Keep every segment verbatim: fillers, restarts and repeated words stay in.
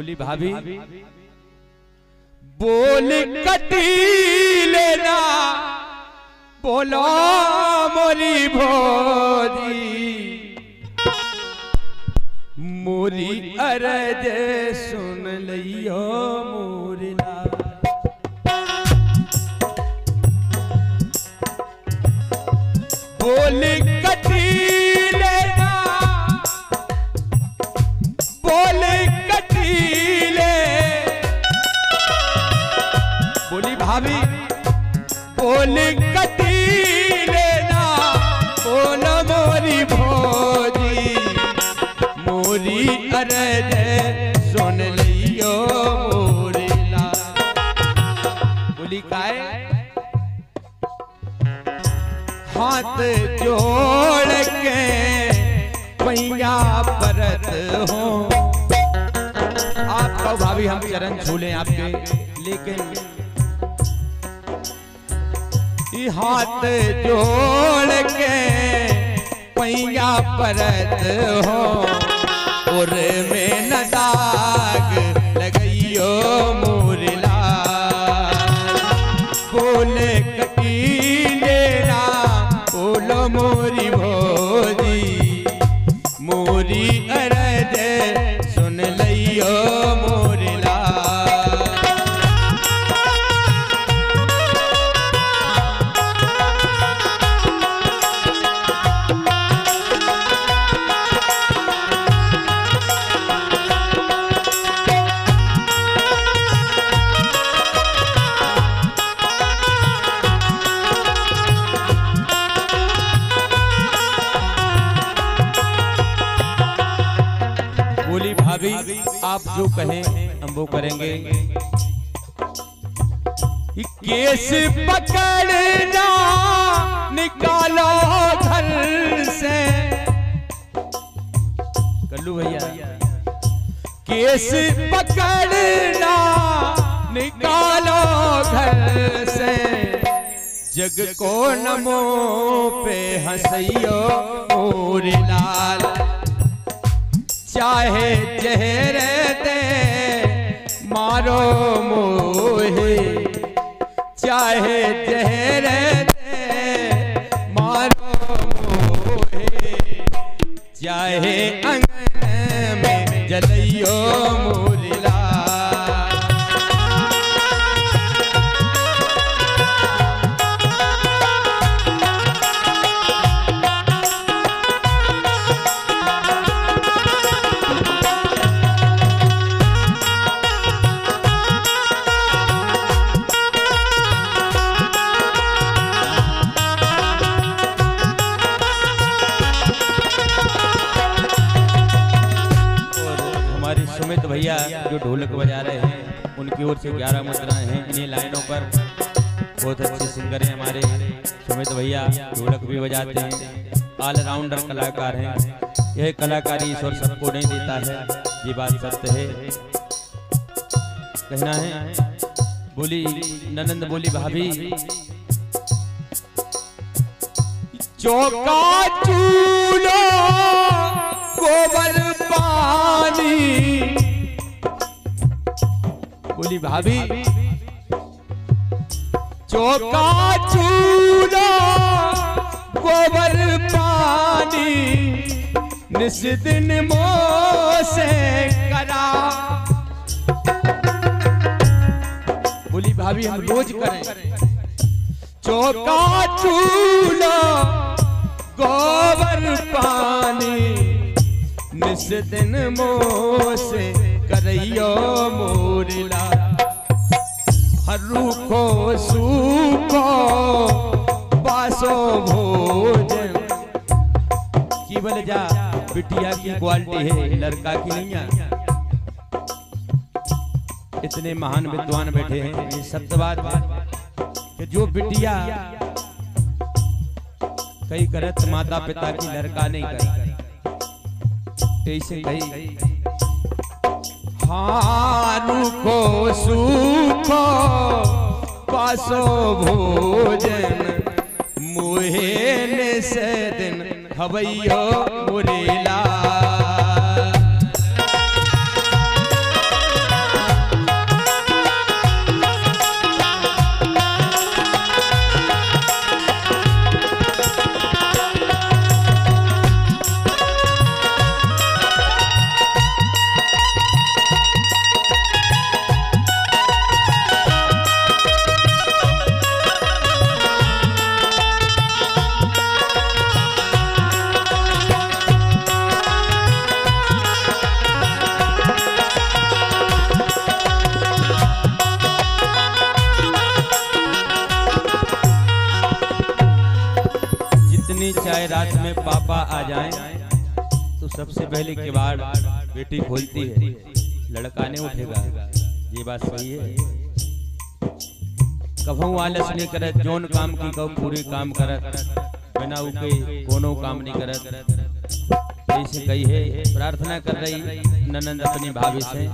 बोली भाभी बोल कटी लेना बोलो मोरी भोजी मोरी अरज सुन लियो मोरी लाल। बोल कटी लेना बोल कटी ले बोली भाभी बोल कटी लेना बोल मोरी भोजी मोरी अरज सुन लियो मोरी लाल। बोली काहे हाथ जोड़ के पैया परत हो। आप कहो भाभी हम चरण छूले आपके, लेकिन हाथ जोड़ के पैया परत हो और में न दाग लगइयो मोरी लाल। बोले कटी लेना बोलो मोरी भोजी मोरी अरज सुन लियो मोरी लाल। बोली भाभी आप जो कहें हम वो करेंगे। केस पकड़ना निकालो घर से कल्लू भैया केस पकड़ना निकालो घर से जग को नमो पे हंसियो मोरी लाल। चाहे चेहरे दे मारो मोहे चाहे चेहरे दे मारो मोहे चाहे अंगन में जलियो मोरी लाल। सुमित भैया जो ढोलक बजा रहे हैं उनकी ओर से ग्यारह मुद्राएं हैं इन्हीं लाइनों पर। बहुत अच्छे सिंगर हैं हमारे सुमित भैया, ढोलक भी बजाते हैं, ऑलराउंडर कलाकार हैं। यह कलाकारी ईश्वर सबको नहीं देता है, ये बात सत्य है। कहना है बोली ननंद बोली भाभी चौका चूल्हा गोबर पानी। बोली भाभी चौका चूल्हा गोबर पानी निस दिन मोह से करा। बोली भाभी हम रोज करें चौका चूल्हा गोबर पानी निस दिन मोह से करइयो मोरी लाल। हरूको सूखो बासो भोजन की बोले जा बिटिया की क्वालिटी है लड़का की नहीं है। इतने महान विद्वान बैठे हैं, ये सत्य बात है कि जो बिटिया कई करत माता पिता की लड़का नहीं कर ऐसे कही। हाँ रूखो सूखो पासो भोजन मुहे से दिन हवैयो मोरी लाल। है रात में पापा आ जाएं तो सबसे पहले किवाड़ बेटी खोलती है, लड़का नहीं उठेगा। ये बात सही है। कभू आलस नहीं करत, जोन काम की कहो पूरे काम करत, बिना उके कोनो काम नहीं करत। ऐसे कही है, प्रार्थना कर रही ननंद अपनी भाभी से।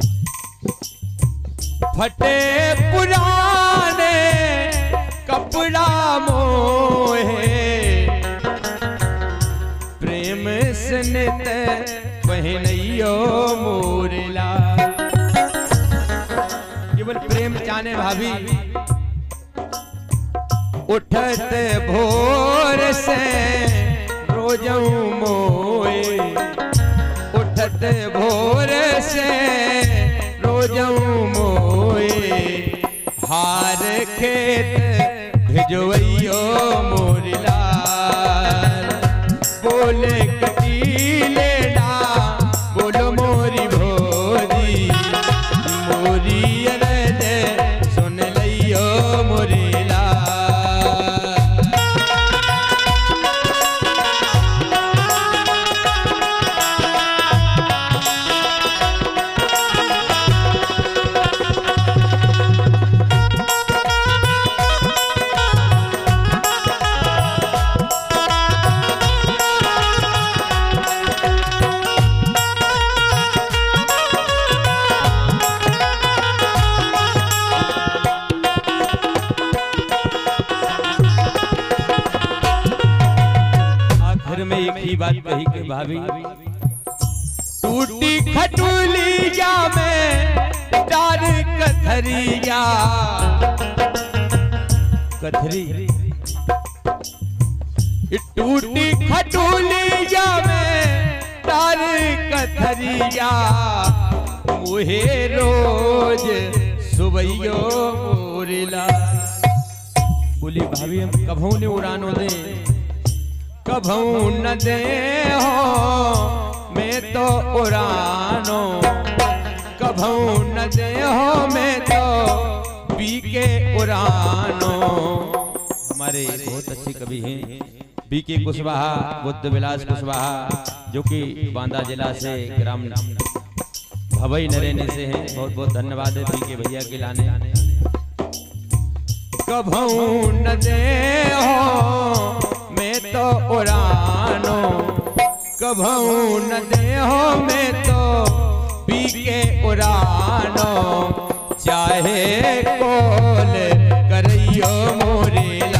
फटे पुराने कपड़ा मोहे, प्रेम सनित पहनियो मोरला। केवल प्रेम जाने भाभी, उठत भोर से रोजऊ मोए, उठत भोर से रोजऊ मोए, हार खेत भिजवैयो मोरला। बोले कटीले ना बोलो मोरी भोरी, मोरी अरद सुन लियो मोरला। में एक ही बात कही कि भाभी, टूटी खटुलिया में डार कथरिया, कथरी टूटी खटुलिया में डार कथरिया, मुहे रोज सुबैयो मोरला। बोली भाभी हम कभू ने उड़ानो दे, कभू न दे हो मैं तो उड़ानो, कभू न दे हो मैं तो पी के उड़ानो। हमारे बहुत अच्छे कवि हैं बी के कुशवाहा, बुद्ध विलास कुशवाहा, जो कि बांदा जिला से ग्राम भवई नरेने से हैं। बहुत बहुत धन्यवाद है बी के भैया के लाने। कभू न दे हो मैं तो उड़ानो, कभू न दे हो मैं तो पी के उड़ानो, चाहे कोल करियो मोरला।